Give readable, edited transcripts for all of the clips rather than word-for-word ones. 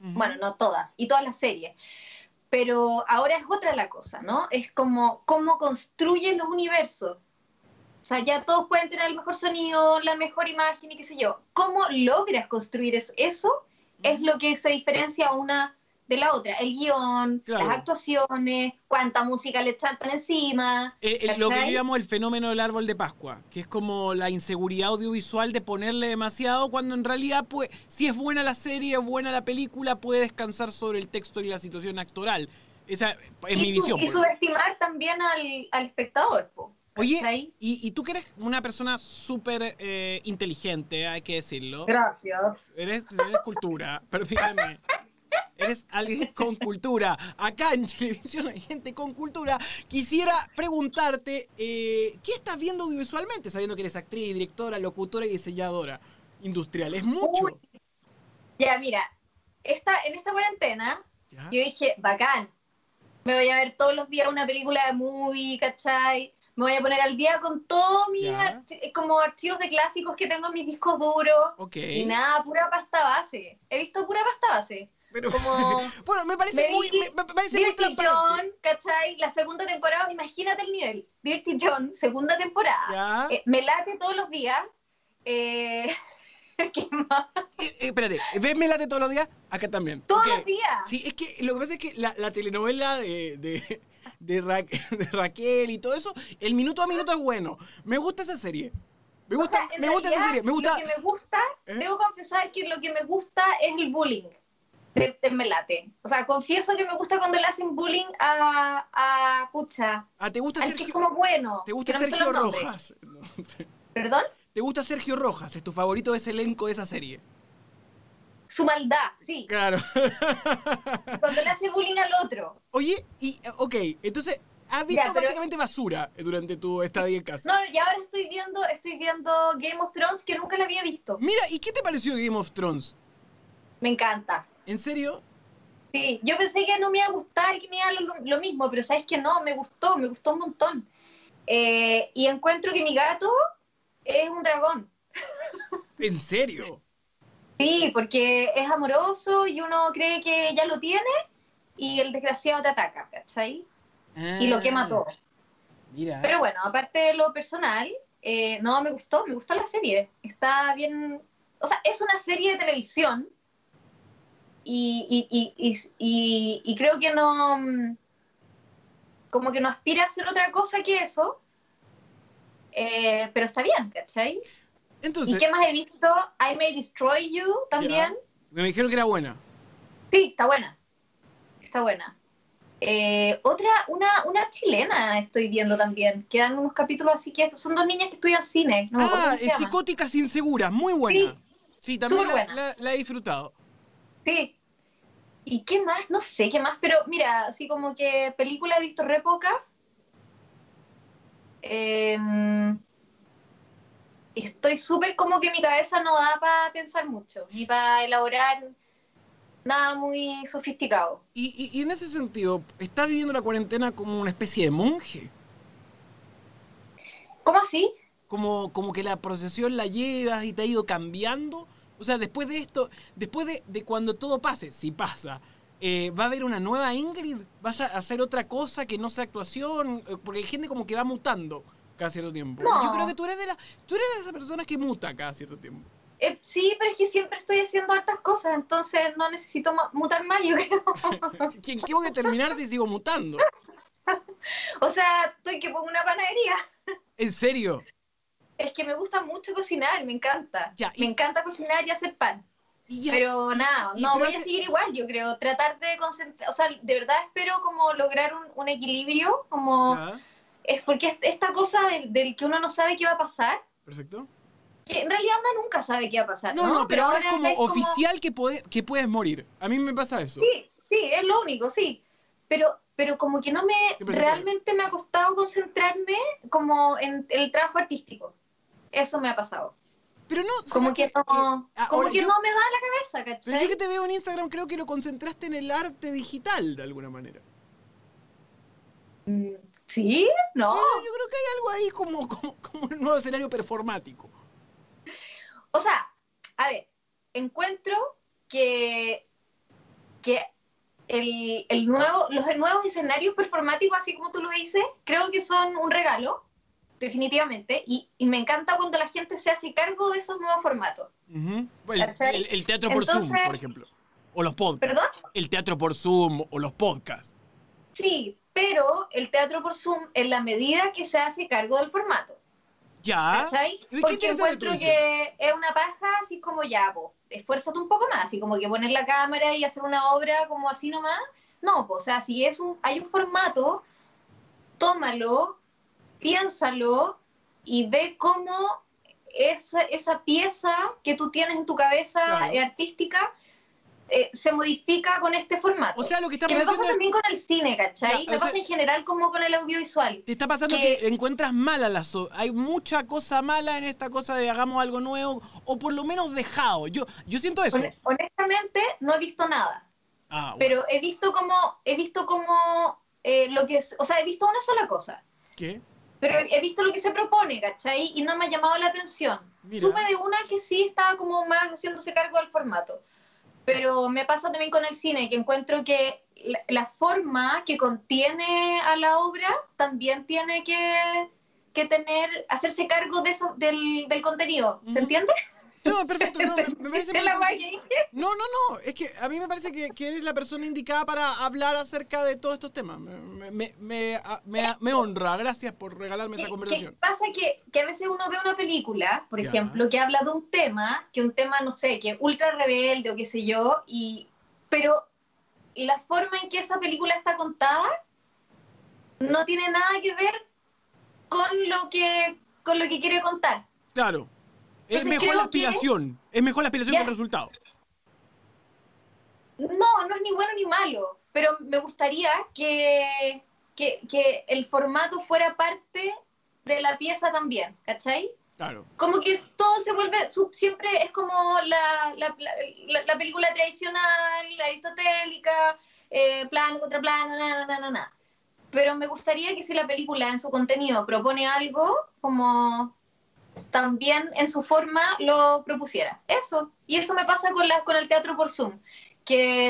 bueno, no todas, y todas las series. Pero ahora es otra la cosa, ¿no? Es como cómo construyen los universos. O sea, ya todos pueden tener el mejor sonido, la mejor imagen y qué sé yo. ¿Cómo logras construir eso? Eso es lo que se diferencia una de la otra. El guión, las Claro. actuaciones, cuánta música le chantan encima, Lo que yo ¿cachai? llamo el fenómeno del árbol de Pascua, que es como la inseguridad audiovisual de ponerle demasiado cuando en realidad, pues, si es buena la serie, es buena la película, puede descansar sobre el texto y la situación actoral. Esa es mi visión. Y subestimar también al espectador, po, Oye, ¿cachai? y tú que eres una persona súper inteligente, hay que decirlo. Gracias. Eres cultura, permíteme. Eres alguien con cultura. Acá en televisión hay gente con cultura. Quisiera preguntarte, ¿qué estás viendo audiovisualmente? Sabiendo que eres actriz, directora, locutora y diseñadora industrial. Es Uy, mucho. ya, mira, en esta cuarentena, ¿Ya? yo dije, bacán, me voy a ver todos los días una película de movie, ¿cachai? Me voy a poner al día con todos mis ¿Ya? como archivos de clásicos que tengo en mis discos duros. Ok. Y nada, pura pasta base. He visto pura pasta base. Pero, Como bueno, me parece me muy, vi me parece muy Dirty transparente. John, ¿cachai? La segunda temporada, imagínate el nivel. Dirty John, segunda temporada. ¿Ya? Me late todos los días. Eh, ¿Qué más? Espérate, ¿ves Melate todos los días? Acá también. Todos Ok. los días. Sí, es que lo que pasa es que la telenovela de Raquel y todo eso, el minuto a minuto es bueno. Me gusta esa serie. O sea, en Me gusta esa realidad, serie. Me lo gusta. que me gusta, ¿Eh? debo confesar que lo que me gusta es el bullying de Melate. O sea, confieso que me gusta cuando le hacen bullying pucha, Ah, ¿te gusta al que es Sergio? como bueno, ¿Te gusta que no me sé Sergio los nombres. Rojas? No, ¿Perdón? ¿te gusta Sergio Rojas? Es tu favorito de ese elenco de esa serie. Su maldad, sí. Claro. Cuando le hace bullying al otro. Oye, ok, entonces has Ya, visto pero básicamente basura durante tu estadía en casa. no, y ahora estoy viendo Game of Thrones que nunca la había visto. Mira, ¿y qué te pareció Game of Thrones? Me encanta. ¿En serio? Sí, yo pensé que no me iba a gustar, que me iba a lo mismo, pero sabes que no, me gustó un montón. Y encuentro que mi gato es un dragón. ¿En serio? Sí, porque es amoroso y uno cree que ya lo tiene y el desgraciado te ataca, ¿cachai? Y lo quema Ah, todo. mira. Pero bueno, aparte de lo personal, no, me gustó la serie. Está bien, o sea, es una serie de televisión y creo que no, como que no aspira a ser otra cosa que eso, pero está bien, ¿cachai? ¿Y Entonces, qué más he visto? I May Destroy You ya. también. Me dijeron que era buena. Sí, está buena, está buena. Una chilena estoy viendo también. Quedan unos capítulos así que son dos niñas que estudian cine. No me acuerdo Ah, cómo se llaman. Psicóticas inseguras, muy buena. Sí, Sí, también súper buena. la he disfrutado. Sí. ¿Y qué más? No sé qué más, pero mira, así como que película he visto re poca. Eh, Estoy súper como que mi cabeza no da para pensar mucho, ni para elaborar nada muy sofisticado. Y en ese sentido, ¿estás viviendo la cuarentena como una especie de monje? ¿Cómo así? Como que la procesión la llevas y te ha ido cambiando. O sea, después de esto, después de cuando todo pase, si pasa, ¿va a haber una nueva Ingrid? ¿Vas a hacer otra cosa que no sea actuación? Porque hay gente como que va mutando cada cierto tiempo. Y yo creo que No. tú eres de esas personas que muta cada cierto tiempo. Sí, pero es que siempre estoy haciendo hartas cosas, entonces no necesito mutar más, yo creo. ¿Qué voy a terminar si sigo mutando? O sea, estoy que pongo una panadería. ¿En serio? Es que me gusta mucho cocinar, me encanta. Ya, Me encanta cocinar y hacer pan. y ya, Pero nada, no, pero voy a seguir igual, yo creo. Tratar de concentrar, o sea, de verdad espero como lograr un equilibrio, como ya, es porque esta cosa del que uno no sabe qué va a pasar, perfecto. que en realidad uno nunca sabe qué va a pasar, No, ¿no? no, pero Pero ahora es ahora como es como, oficial que puedes morir. A mí me pasa eso. sí, sí, es lo único, sí. Pero como que no me, Siempre se puede. realmente me ha costado concentrarme como en el trabajo artístico. Eso me ha pasado. Pero no, ¿será Como que no, ahora como que yo, no me da la cabeza, pero yo que ¿cachai? te veo en Instagram creo que lo concentraste en el arte digital de alguna manera. Mm, ¿sí? Sí, No. yo creo que hay algo ahí como un nuevo escenario performático. O sea, a ver, encuentro que que los nuevos escenarios performáticos, así como tú lo dices, creo que son un regalo, definitivamente, y me encanta cuando la gente se hace cargo de esos nuevos formatos. El teatro por Zoom, por ejemplo. O los podcasts. ¿Perdón? El teatro por Zoom o los podcasts. Sí, pero el teatro por Zoom en la medida que se hace cargo del formato. Ya. ¿Cachai? Porque encuentro que es una paja así como ya, po, esfuérzate un poco más, así como que poner la cámara y hacer una obra como así nomás. No, po, o sea, si hay un formato, tómalo, piénsalo y ve cómo esa pieza que tú tienes en tu cabeza, claro, artística, se modifica con este formato. O sea, lo que estamos me pasa también con el cine, ¿cachai? Me pasa en general como con el audiovisual. Te está pasando que encuentras mala hay mucha cosa mala en esta cosa de hagamos algo nuevo, o por lo menos dejado. Yo siento eso. Honestamente, no he visto nada. Bueno. Pero he visto como lo que es, o sea, he visto una sola cosa. ¿Qué? Pero he visto lo que se propone, ¿cachai? Y no me ha llamado la atención. Mira. Supe de una que sí estaba como más haciéndose cargo del formato. Pero me pasa también con el cine, que encuentro que la forma que contiene a la obra también tiene que hacerse cargo de del contenido. ¿Se entiende? No, perfecto. No, me parece no, es que a mí me parece que eres la persona indicada para hablar acerca de todos estos temas. Me honra, gracias por regalarme esa conversación. ¿Qué pasa? Que a veces uno ve una película, por ejemplo, que habla de un tema, no sé, que es ultra rebelde o qué sé yo, pero la forma en que esa película está contada no tiene nada que ver con lo que quiere contar. Claro. Es mejor la aspiración. Es mejor la aspiración que el resultado. No es ni bueno ni malo. Pero me gustaría que el formato fuera parte de la pieza también, ¿cachai? Claro. Como que todo se vuelve, siempre es como la película tradicional, la aristotélica, plano contra plano, na. Pero me gustaría que si la película en su contenido propone algo, como también en su forma lo propusiera. Eso. Y eso me pasa con el teatro por Zoom, que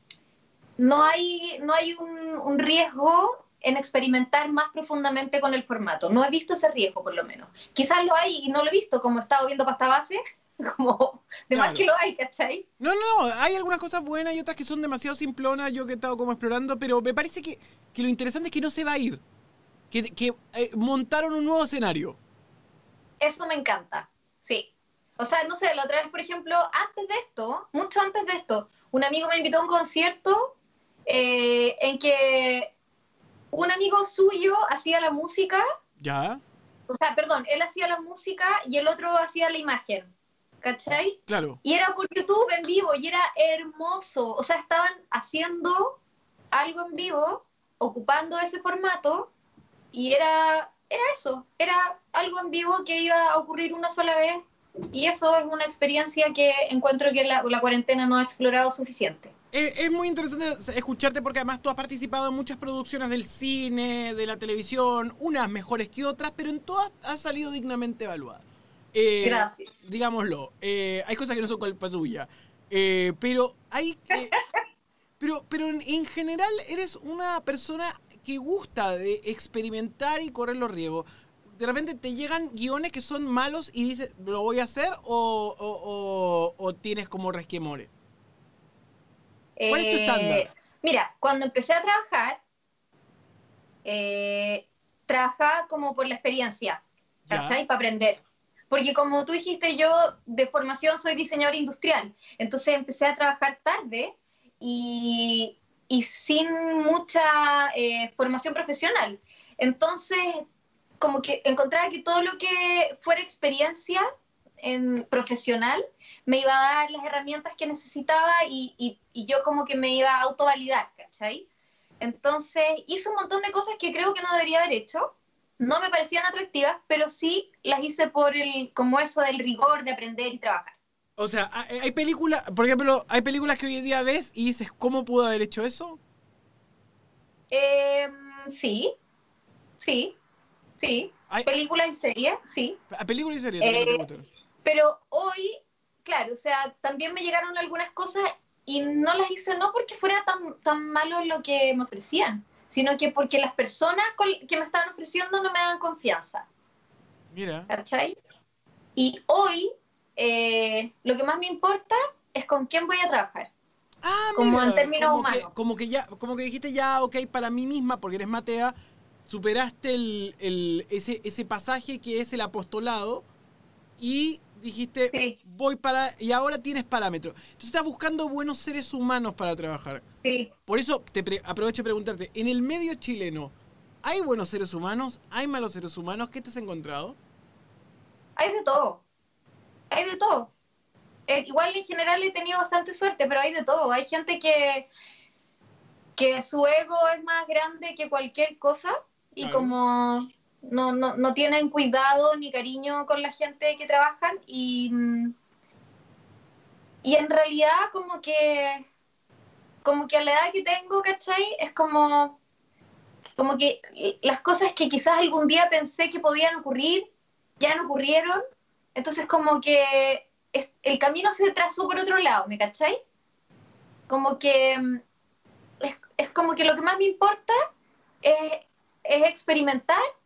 no hay un riesgo en experimentar más profundamente con el formato. No he visto ese riesgo, por lo menos. Quizás lo hay y no lo he visto, como he estado viendo Pasta Base, como de más que lo hay, ¿cachai? No, hay algunas cosas buenas y otras que son demasiado simplonas, yo que he estado como explorando, pero me parece que lo interesante es que no se va a ir, que montaron un nuevo escenario. Eso me encanta, sí. O sea, no sé, la otra vez, por ejemplo, mucho antes de esto, un amigo me invitó a un concierto en que un amigo suyo hacía la música. ¿Ya? O sea, perdón, él hacía la música y el otro hacía la imagen, ¿cachai? Claro. Y era por YouTube en vivo y era hermoso. O sea, estaban haciendo algo en vivo, ocupando ese formato, y era eso, era algo en vivo que iba a ocurrir una sola vez, y eso es una experiencia que encuentro que la cuarentena no ha explorado suficiente. Es muy interesante escucharte porque además tú has participado en muchas producciones del cine, de la televisión, unas mejores que otras, pero en todas has salido dignamente evaluada. Gracias. Digámoslo, hay cosas que no son culpa tuya, pero hay que... pero en general eres una persona que gusta de experimentar y correr los riesgos. De repente te llegan guiones que son malos y dices, ¿lo voy a hacer o tienes como resquemores? ¿Cuál es tu estándar? Mira, cuando empecé a trabajar, trabajaba como por la experiencia, ¿cachai? Para aprender. Porque como tú dijiste, yo de formación soy diseñadora industrial. Entonces empecé a trabajar tarde y sin mucha formación profesional. Entonces, como que encontraba que todo lo que fuera experiencia profesional me iba a dar las herramientas que necesitaba y yo como que me iba a autovalidar, ¿cachai? Entonces hice un montón de cosas que creo que no debería haber hecho. No me parecían atractivas, pero sí las hice como eso del rigor de aprender y trabajar. O sea, hay películas, por ejemplo, hay películas que hoy en día ves y dices, ¿cómo pudo haber hecho eso? Sí. Películas y series, sí. Películas y series también te gustan. Pero hoy, claro, o sea, también me llegaron algunas cosas y no las hice no porque fuera tan malo lo que me ofrecían, sino que porque las personas que me estaban ofreciendo no me daban confianza. Mira. ¿Cachai? Y hoy lo que más me importa es con quién voy a trabajar, Ah, como en mira, términos humanos. como que dijiste ya, ok, para mí misma, porque eres Matea, superaste ese pasaje que es el apostolado y dijiste, Sí, y ahora tienes parámetros. Entonces estás buscando buenos seres humanos para trabajar. sí, Por eso aprovecho de preguntarte, en el medio chileno, ¿hay buenos seres humanos? ¿Hay malos seres humanos? ¿Qué te has encontrado? hay de todo, hay de todo. Igual en general he tenido bastante suerte, pero hay de todo. Hay gente que su ego es más grande que cualquier cosa y Claro. como no tienen cuidado ni cariño con la gente que trabajan y en realidad como que a la edad que tengo, ¿cachai? Es como que las cosas que quizás algún día pensé que podían ocurrir, ya no ocurrieron. Entonces como que el camino se trazó por otro lado, ¿me cachai? Como que es como que lo que más me importa es experimentar